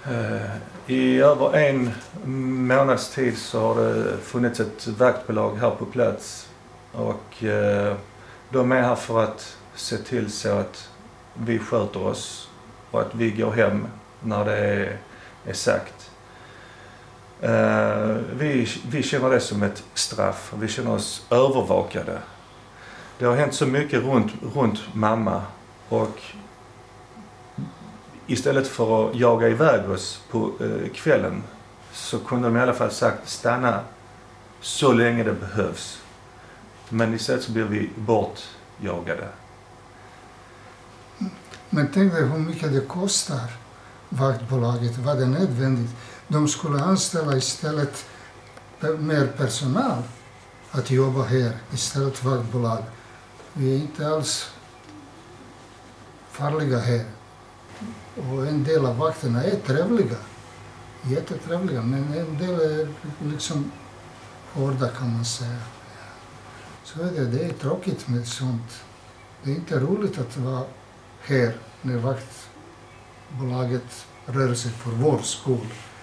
I över en månads tid så har det funnits ett vaktbolag här på plats. Och de är här för att se till så att vi sköter oss och att vi går hem när det är sagt. Vi känner det som ett straff. Vi känner oss övervakade. Det har hänt så mycket runt mamma, och istället för att jaga iväg oss på kvällen så kunde de i alla fall sagt stanna så länge det behövs. Men istället så blir vi bortjagade. Men tänk dig hur mycket det kostar vaktbolaget. Var det nödvändigt? De skulle anställa istället mer personal att jobba här istället för vaktbolag. Vi är inte alls farliga här. Och en del av vakterna är trevliga. Jättetrevliga, men en del är liksom hårda kan man säga. Så är det är tråkigt med sånt. Det är inte roligt att vara här när vaktbolaget rör sig för vår skull.